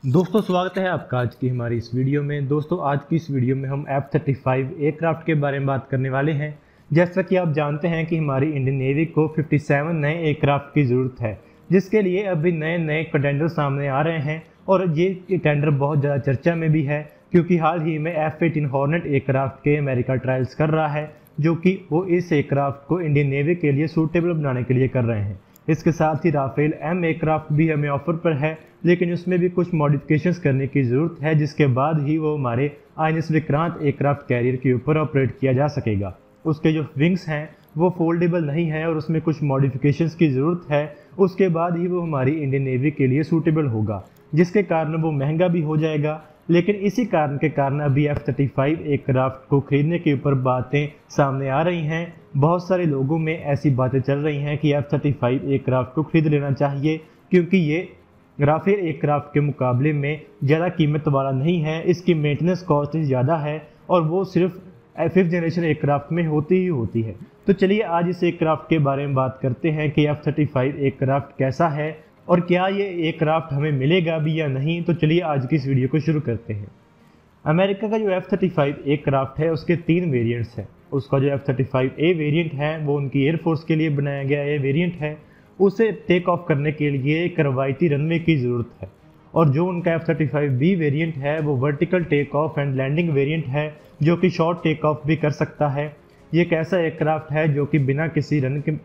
दोस्तों स्वागत है आपका आज की हमारी इस वीडियो में। दोस्तों आज की इस वीडियो में हम F-35 एयरक्राफ्ट के बारे में बात करने वाले हैं। जैसा कि आप जानते हैं कि हमारी इंडियन नेवी को 57 नए एयरक्राफ्ट की ज़रूरत है, जिसके लिए अभी नए नए कंटेंडर सामने आ रहे हैं और ये टेंडर बहुत ज़्यादा चर्चा में भी है, क्योंकि हाल ही में F-18 हॉर्नेट एयरक्राफ्ट के अमेरिका ट्रायल्स कर रहा है, जो कि वो इस एयरक्राफ्ट को इंडियन नेवी के लिए सूटेबल बनाने के लिए कर रहे हैं। इसके साथ ही राफेल एम एयरक्राफ्ट भी हमें ऑफर पर है, लेकिन उसमें भी कुछ मॉडिफिकेशंस करने की ज़रूरत है, जिसके बाद ही वो हमारे INS विक्रांत एयरक्राफ्ट कैरियर के ऊपर ऑपरेट किया जा सकेगा। उसके जो विंग्स हैं वो फोल्डेबल नहीं है और उसमें कुछ मॉडिफिकेशंस की ज़रूरत है। उसके बाद ही वो हमारी इंडियन नेवी के लिए सूटेबल होगा, जिसके कारण वो महंगा भी हो जाएगा। लेकिन इसी कारण के कारण अभी F-35 एयरक्राफ्ट को खरीदने के ऊपर बातें सामने आ रही हैं। बहुत सारे लोगों में ऐसी बातें चल रही हैं कि F-35 एयरक्राफ्ट को खरीद लेना चाहिए, क्योंकि ये राफेल एयरक्राफ्ट के मुकाबले में ज़्यादा कीमत वाला नहीं है। इसकी मेंटेनेंस कॉस्ट ज़्यादा है और वो सिर्फ 5th जनरेशन एयरक्राफ्ट में होती ही होती है। तो चलिए आज इस एयरक्राफ्ट के बारे में बात करते हैं कि F-35 एयरक्राफ्ट कैसा है और क्या ये एयरक्राफ्ट हमें मिलेगा भी या नहीं। तो चलिए आज की इस वीडियो को शुरू करते हैं। अमेरिका का जो F-35 एयरक्राफ्ट है उसके 3 वेरिएंट्स हैं। उसका जो F-35A वेरिएंट है वो उनकी एयरफोर्स के लिए बनाया गया ये वेरिएंट है। उसे टेक ऑफ करने के लिए एक रवायती रनवे की ज़रूरत है। और जो उनका F-35B वेरिएंट है वो vertical take off and landing variant है, जो कि शॉर्ट टेक ऑफ भी कर सकता है। ये एक ऐसा एयरक्राफ्ट है जो कि बिना किसी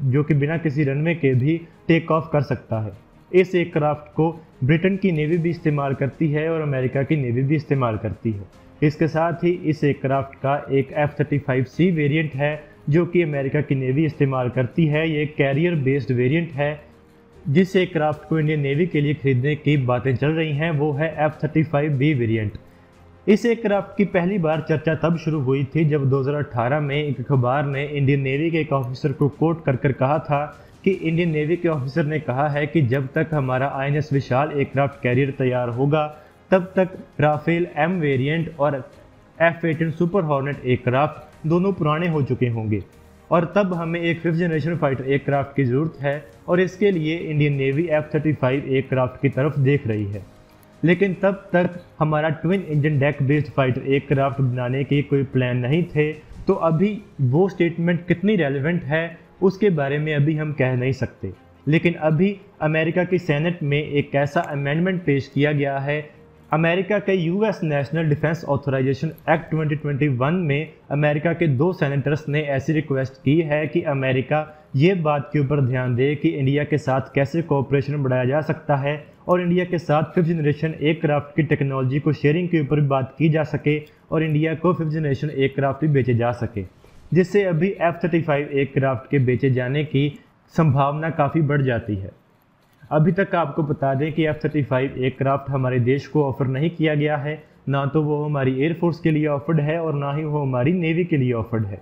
रनवे के भी टेक ऑफ कर सकता है। इस एयरक्राफ्ट को ब्रिटेन की नेवी भी इस्तेमाल करती है और अमेरिका की नेवी भी इस्तेमाल करती है। इसके साथ ही इस एयरक्राफ्ट का एक F-35C वेरिएंट है जो कि अमेरिका की नेवी इस्तेमाल करती है। ये एक कैरियर बेस्ड वेरिएंट है। जिस एयरक्राफ्ट को इंडियन नेवी के लिए खरीदने की बातें चल रही हैं वो है F-35B वेरिएंट। इस एयरक्राफ्ट की पहली बार चर्चा तब शुरू हुई थी जब 2018 में एक अखबार ने इंडियन नेवी के एक ऑफिसर को कोट कर कहा था कि इंडियन नेवी के ऑफिसर ने कहा है कि जब तक हमारा INS विशाल एयरक्राफ्ट कैरियर तैयार होगा तब तक राफेल एम वेरिएंट और F-18 सुपर हॉर्नेट एयरक्राफ्ट दोनों पुराने हो चुके होंगे और तब हमें एक 5th जनरेशन फाइटर एयरक्राफ्ट की ज़रूरत है और इसके लिए इंडियन नेवी F-35 एयरक्राफ्ट की तरफ देख रही है। लेकिन तब तक हमारा twin engine deck based fighter aircraft बनाने के कोई प्लान नहीं थे। तो अभी वो स्टेटमेंट कितनी रेलेवेंट है उसके बारे में अभी हम कह नहीं सकते। लेकिन अभी अमेरिका की सेनेट में एक ऐसा अमेंडमेंट पेश किया गया है। अमेरिका के US national defence authorization act 2021 में अमेरिका के 2 सेनेटर्स ने ऐसी रिक्वेस्ट की है कि अमेरिका ये बात के ऊपर ध्यान दे कि इंडिया के साथ कैसे कोऑपरेशन बढ़ाया जा सकता है और इंडिया के साथ 5th जनरेशन एयरक्राफ्ट की टेक्नोलॉजी को शेयरिंग के ऊपर भी बात की जा सके और इंडिया को 5th जनरेशन एयरक्राफ्ट भी बेचे जा सके, जिससे अभी F-35 एयरक्राफ्ट के बेचे जाने की संभावना काफ़ी बढ़ जाती है। अभी तक आपको बता दें कि F-35 एयरक्राफ्ट हमारे देश को ऑफ़र नहीं किया गया है, ना तो वो हमारी एयरफोर्स के लिए ऑफर्ड है और ना ही वो हमारी नेवी के लिए ऑफर्ड है।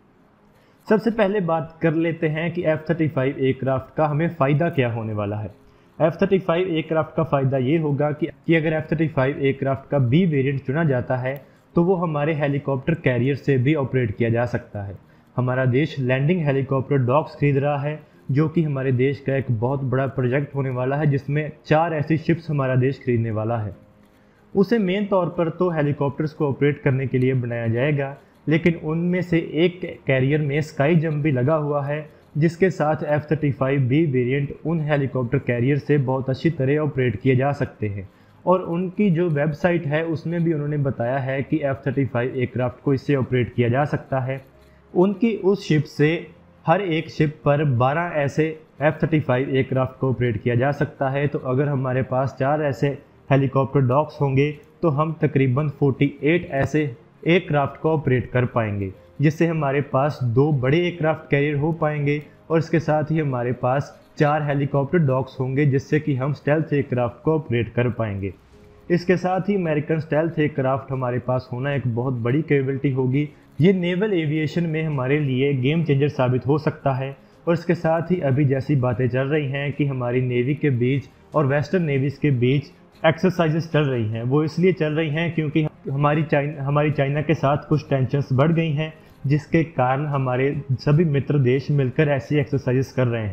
सबसे पहले बात कर लेते हैं कि F-35 एयरक्राफ्ट का हमें फ़ायदा क्या होने वाला है। F-35 एयरक्राफ्ट का फ़ायदा ये होगा कि अगर F-35 एयरक्राफ्ट का B वेरिएंट चुना जाता है तो वो हमारे हेलीकॉप्टर कैरियर से भी ऑपरेट किया जा सकता है। हमारा देश लैंडिंग हेलीकॉप्टर डॉग्स खरीद रहा है, जो कि हमारे देश का एक बहुत बड़ा प्रोजेक्ट होने वाला है, जिसमें 4 ऐसी शिप्स हमारा देश खरीदने वाला है। उसे मेन तौर पर तो हेलीकॉप्टर्स को ऑपरेट करने के लिए बनाया जाएगा, लेकिन उनमें से एक कैरियर में स्काई जंप भी लगा हुआ है, जिसके साथ F-35B वेरिएंट उन हेलीकॉप्टर कैरियर से बहुत अच्छी तरह ऑपरेट किए जा सकते हैं। और उनकी जो वेबसाइट है उसमें भी उन्होंने बताया है कि F-35 एयरक्राफ्ट को इससे ऑपरेट किया जा सकता है। उनकी उस शिप से हर एक शिप पर 12 ऐसे F-35 एयरक्राफ्ट को ऑपरेट किया जा सकता है। तो अगर हमारे पास 4 ऐसे हेलीकॉप्टर डॉक्स होंगे तो हम तकरीबन 48 ऐसे एयरक्राफ्ट को ऑपरेट कर पाएंगे, जिससे हमारे पास 2 बड़े एयरक्राफ्ट कैरियर हो पाएंगे और इसके साथ ही हमारे पास 4 हेलीकॉप्टर डॉक्स होंगे, जिससे कि हम स्टेल्थ एयरक्राफ्ट को ऑपरेट कर पाएंगे। इसके साथ ही अमेरिकन स्टेल्थ एयरक्राफ्ट हमारे पास होना एक बहुत बड़ी कैपेबिलिटी होगी। ये नेवल एविएशन में हमारे लिए गेम चेंजर साबित हो सकता है। और इसके साथ ही अभी जैसी बातें चल रही हैं कि हमारी नेवी के बीच और वेस्टर्न नेवीज़ के बीच एक्सरसाइजेस चल रही हैं, वो इसलिए चल रही हैं क्योंकि हमारी चाइना के साथ कुछ टेंशन्स बढ़ गई हैं, जिसके कारण हमारे सभी मित्र देश मिलकर ऐसी एक्सरसाइजेस कर रहे हैं।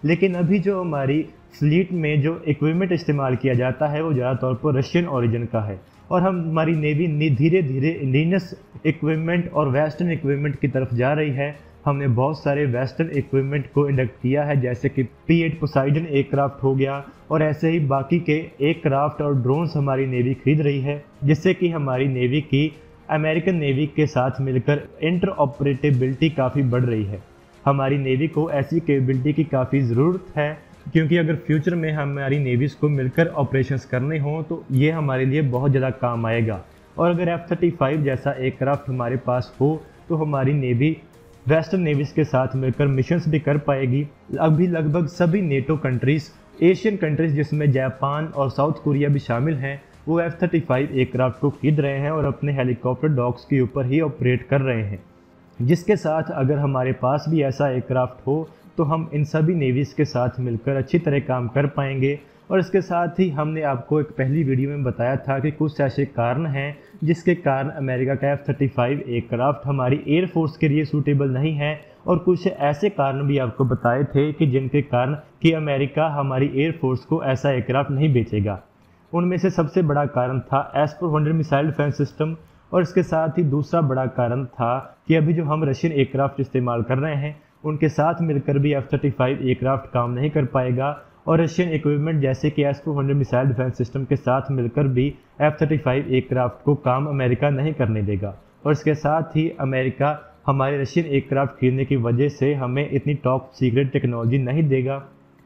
लेकिन अभी जो हमारी फ्लीट में जो इक्विपमेंट इस्तेमाल किया जाता है वो ज़्यादातौर पर रशियन ओरिजिन का है, और हमारी नेवी धीरे धीरे इंडिजिनस इक्विपमेंट और वेस्टर्न इक्विपमेंट की तरफ जा रही है। हमने बहुत सारे वेस्टर्न इक्विपमेंट को इंडक्ट किया है, जैसे कि P-8 पोसाइडन एयरक्राफ्ट हो गया, और ऐसे ही बाकी के एयरक्राफ्ट और ड्रोन्स हमारी नेवी खरीद रही है, जिससे कि हमारी नेवी की अमेरिकन नेवी के साथ मिलकर इंटरऑपरेटेबिलिटी काफ़ी बढ़ रही है। हमारी नेवी को ऐसी कैपेबिलिटी की काफ़ी ज़रूरत है, क्योंकि अगर फ्यूचर में हमारी नेवीज़ को मिलकर ऑपरेशंस करने हों तो ये हमारे लिए बहुत ज़्यादा काम आएगा। और अगर F-35 जैसा एयरक्राफ्ट हमारे पास हो तो हमारी नेवी वेस्टर्न नेवीज़ के साथ मिलकर मिशंस भी कर पाएगी। अभी लगभग सभी नेटो कंट्रीज़, एशियन कंट्रीज़ जिसमें जापान और साउथ कोरिया भी शामिल हैं, वो F-35 एयरक्राफ्ट को खरीद रहे हैं और अपने हेलीकॉप्टर डॉक्स के ऊपर ही ऑपरेट कर रहे हैं, जिसके साथ अगर हमारे पास भी ऐसा एयरक्राफ्ट हो तो हम इन सभी नेवीज़ के साथ मिलकर अच्छी तरह काम कर पाएंगे। और इसके साथ ही हमने आपको एक पहली वीडियो में बताया था कि कुछ ऐसे कारण हैं जिसके कारण अमेरिका का F-35 एयरक्राफ्ट हमारी एयरफोर्स के लिए सूटेबल नहीं है, और कुछ ऐसे कारण भी आपको बताए थे कि जिनके कारण कि अमेरिका हमारी एयरफोर्स को ऐसा एयरक्राफ्ट नहीं बेचेगा। उनमें से सबसे बड़ा कारण था S-400 मिसाइल डिफेंस सिस्टम, और इसके साथ ही दूसरा बड़ा कारण था कि अभी जो हम रशियन एयरक्राफ्ट इस्तेमाल कर रहे हैं उनके साथ मिलकर भी F-35 एयरक्राफ्ट काम नहीं कर पाएगा, और रशियन इक्विपमेंट जैसे कि S-400 मिसाइल डिफेंस सिस्टम के साथ मिलकर भी F-35 एयरक्राफ्ट को काम अमेरिका नहीं करने देगा। और इसके साथ ही अमेरिका हमारे रशियन एयरक्राफ्ट खरीदने की वजह से हमें इतनी टॉप सीक्रेट टेक्नोलॉजी नहीं देगा,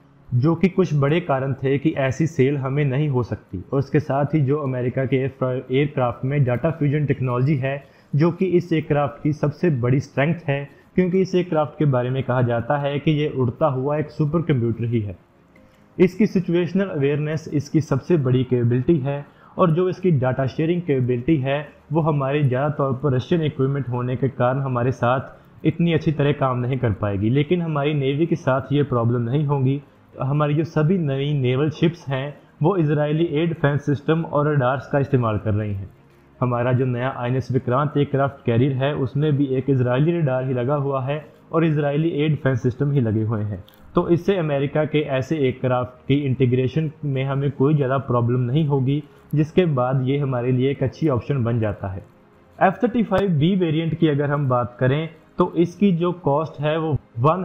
जो कि कुछ बड़े कारण थे कि ऐसी सेल हमें नहीं हो सकती। और इसके साथ ही जो अमेरिका के एयरक्राफ्ट में डाटा फ्यूजन टेक्नोलॉजी है, जो कि इस एयरक्राफ्ट की सबसे बड़ी स्ट्रेंथ है, क्योंकि इस एयरक्राफ्ट के बारे में कहा जाता है कि ये उड़ता हुआ एक सुपर कंप्यूटर ही है। इसकी सिचुएशनल अवेयरनेस इसकी सबसे बड़ी कैपेबिलिटी है, और जो इसकी डाटा शेयरिंग कैपेबिलिटी है वो हमारे ज़्यादातौर पर रशियन इक्विपमेंट होने के कारण हमारे साथ इतनी अच्छी तरह काम नहीं कर पाएगी। लेकिन हमारी नेवी के साथ ये प्रॉब्लम नहीं होगी। हमारी जो सभी नई नेवल शिप्स हैं वो इजरायली एयर डिफेंस सिस्टम और रडार्स का इस्तेमाल कर रही हैं। हमारा जो नया INS विक्रांत एयरक्राफ्ट कैरियर है उसमें भी एक इजरायली रडार ही लगा हुआ है और इजरायली एयर डिफेंस सिस्टम ही लगे हुए हैं। तो इससे अमेरिका के ऐसे एयरक्राफ्ट की इंटीग्रेशन में हमें कोई ज़्यादा प्रॉब्लम नहीं होगी, जिसके बाद ये हमारे लिए एक अच्छी ऑप्शन बन जाता है। F-35B वेरिएंट की अगर हम बात करें तो इसकी जो कॉस्ट है वो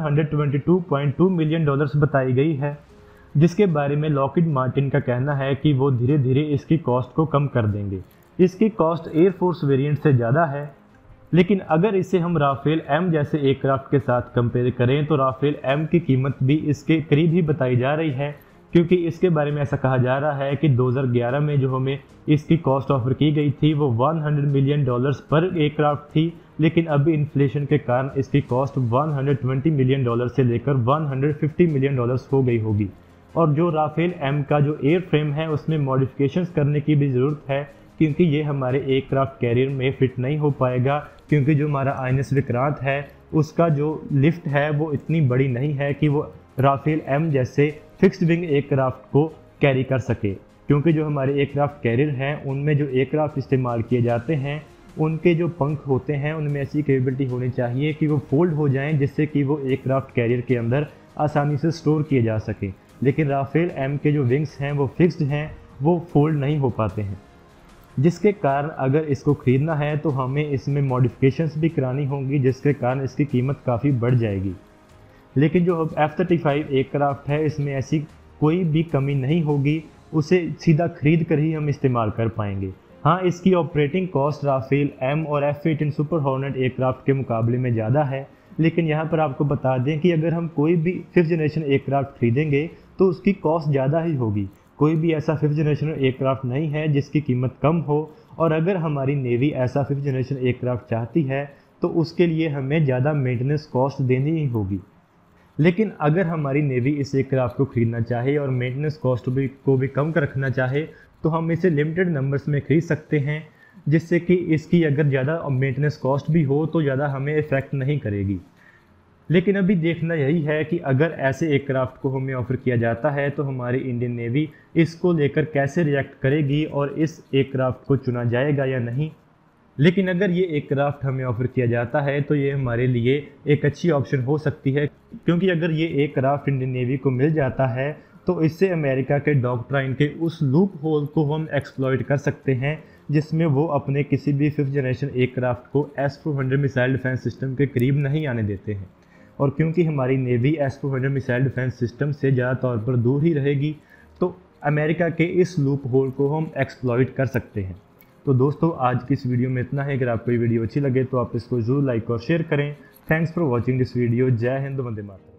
$122.2 मिलियन बताई गई है, जिसके बारे में लॉकहीड मार्टिन का कहना है कि वो धीरे धीरे इसकी कॉस्ट को कम कर देंगे। इसकी कॉस्ट एयरफोर्स वेरिएंट से ज़्यादा है, लेकिन अगर इसे हम राफेल M जैसे एयरक्राफ्ट के साथ कंपेयर करें तो राफेल M की कीमत भी इसके करीब ही बताई जा रही है, क्योंकि इसके बारे में ऐसा कहा जा रहा है कि 2011 में जो हमें इसकी कॉस्ट ऑफर की गई थी वो $100 मिलियन पर एयरक्राफ्ट थी, लेकिन अभी इन्फ्लेशन के कारण इसकी कॉस्ट $120 मिलियन से लेकर $150 मिलियन हो गई होगी। और जो राफेल M का जो एयर फ्रेम है उसमें मॉडिफिकेशंस करने की भी ज़रूरत है, क्योंकि ये हमारे एयरक्राफ्ट कैरियर में फिट नहीं हो पाएगा, क्योंकि जो हमारा INS विक्रांत है उसका जो लिफ्ट है वो इतनी बड़ी नहीं है कि वो राफेल M जैसे फिक्स्ड विंग एयरक्राफ्ट को कैरी कर सके। क्योंकि जो हमारे एयरक्राफ्ट कैरियर हैं उनमें जो एयरक्राफ्ट इस्तेमाल किए जाते हैं उनके जो पंख होते हैं उनमें ऐसी कैपेबिलिटी होनी चाहिए कि वो फोल्ड हो जाएं, जिससे कि वो एयरक्राफ्ट कैरियर के अंदर आसानी से स्टोर किए जा सके। लेकिन राफेल M के जो विंग्स हैं वो फिक्स्ड हैं, वो फोल्ड नहीं हो पाते हैं, जिसके कारण अगर इसको ख़रीदना है तो हमें इसमें मॉडिफिकेशंस भी करानी होंगी, जिसके कारण इसकी कीमत काफ़ी बढ़ जाएगी। लेकिन जो F-35 एयरक्राफ्ट है इसमें ऐसी कोई भी कमी नहीं होगी, उसे सीधा खरीद कर ही हम इस्तेमाल कर पाएंगे। हाँ, इसकी ऑपरेटिंग कॉस्ट राफेल M और F-18 सुपर हॉर्नेट एयरक्राफ्ट के मुकाबले में ज़्यादा है, लेकिन यहाँ पर आपको बता दें कि अगर हम कोई भी 5th जनरेशन एयरक्राफ्ट खरीदेंगे तो उसकी कॉस्ट ज़्यादा ही होगी। कोई भी ऐसा 5th जनरेशन एयरक्राफ्ट नहीं है जिसकी कीमत कम हो, और अगर हमारी नेवी ऐसा 5th जनरेशन एयरक्राफ्ट चाहती है तो उसके लिए हमें ज़्यादा मेंटेनेंस कॉस्ट देनी ही होगी। लेकिन अगर हमारी नेवी इस एयरक्राफ्ट को खरीदना चाहे और मेंटेनेंस कॉस्ट को भी कम कर रखना चाहे तो हम इसे लिमिटेड नंबर्स में खरीद सकते हैं, जिससे कि इसकी अगर ज़्यादा मेंटेनेंस कॉस्ट भी हो तो ज़्यादा हमें इफ़ेक्ट नहीं करेगी। लेकिन अभी देखना यही है कि अगर ऐसे एयरक्राफ्ट को हमें ऑफ़र किया जाता है तो हमारी इंडियन नेवी इसको लेकर कैसे रिएक्ट करेगी और इस एयरक्राफ्ट को चुना जाएगा या नहीं। लेकिन अगर ये एयरक्राफ्ट हमें ऑफ़र किया जाता है तो ये हमारे लिए एक अच्छी ऑप्शन हो सकती है, क्योंकि अगर ये एयरक्राफ्ट इंडियन नेवी को मिल जाता है तो इससे अमेरिका के डॉक्ट्राइन के उस लूप होल को हम एक्सप्लॉइट कर सकते हैं जिसमें वो अपने किसी भी 5th जनरेशन एयरक्राफ्ट को S-400 मिसाइल डिफेंस सिस्टम के करीब नहीं आने देते हैं। और क्योंकि हमारी navy S-400 missile defence system से ज़्यादा तौर पर दूर ही रहेगी तो अमेरिका के इस लूप होल को हम एक्सप्लॉइट कर सकते हैं। तो दोस्तों आज की इस वीडियो में इतना है। अगर आपको ये वीडियो अच्छी लगे तो आप इसको ज़रूर लाइक और शेयर करें। Thanks for watching this video. जय हिंद, वंदे मातरम।